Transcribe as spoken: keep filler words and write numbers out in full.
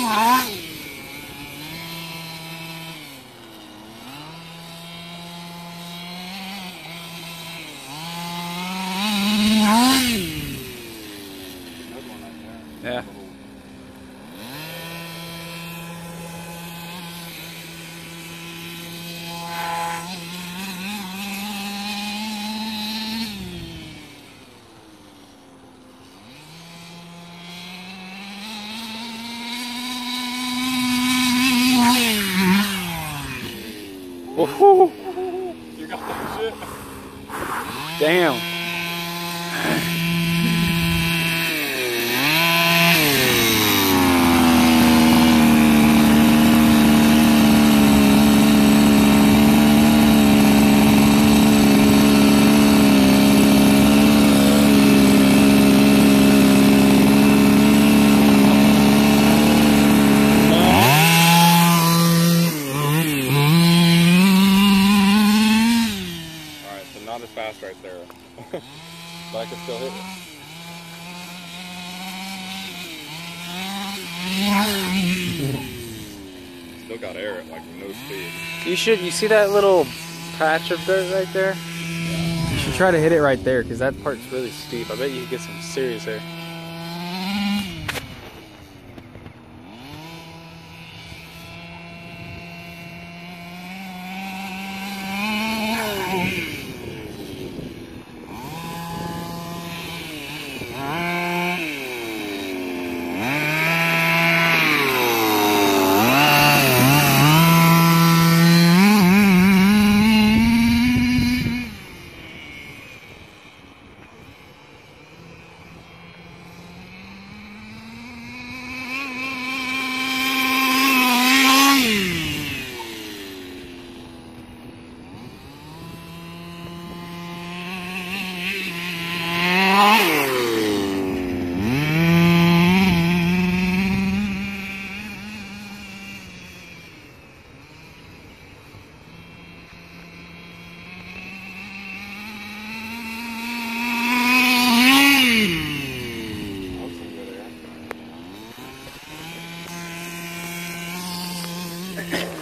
Yeah. Woohoo! You got that shit? Damn. Not as fast right there, but I can still hit it. Still got air at like no speed. You should, you see that little patch of dirt right there? You should try to hit it right there because that part's really steep. I bet you could get some serious air. That was some good air.